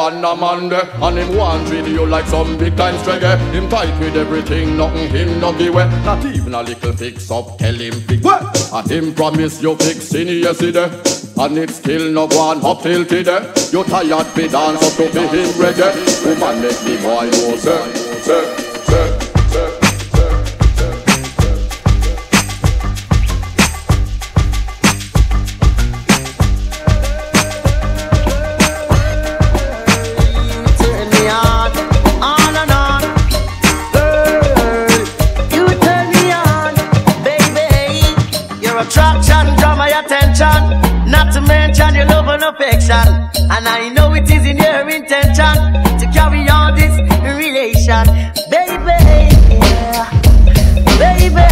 one a man there. And him want treat you like some big time stregger. Him tight with everything, nothing him no give away. Not even a little fix up, tell him fix. And him promise you fixing yesterday. And it still no go on up till today. You tired fi dance up to be him reggae. Woman make the boy go sir. Affection, and I know it is in your intention to carry on this relation, baby, yeah. Baby.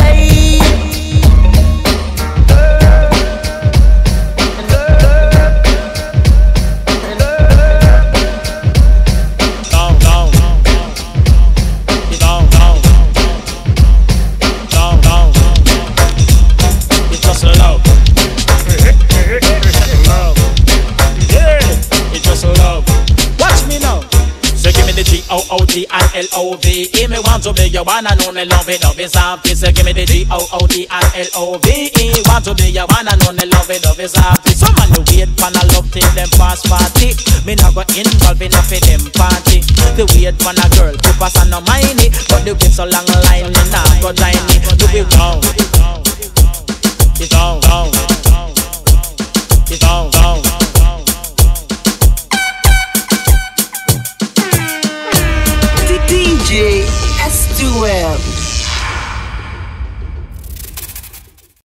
G-O-O-D-I-L-O-V-E. Me want to be your one and only lovey dovey softy. So give me the G-O-O-D-I-L-O-V-E. Want to be your one and only lovey dovey softy. Some man you wait for a love till them pass 40. Me not go involved in a for them party. The wait for a girl to pass and no mind it. But the wait so long line me not go join it. Do it wrong. It's on, it's on. DJ S2M.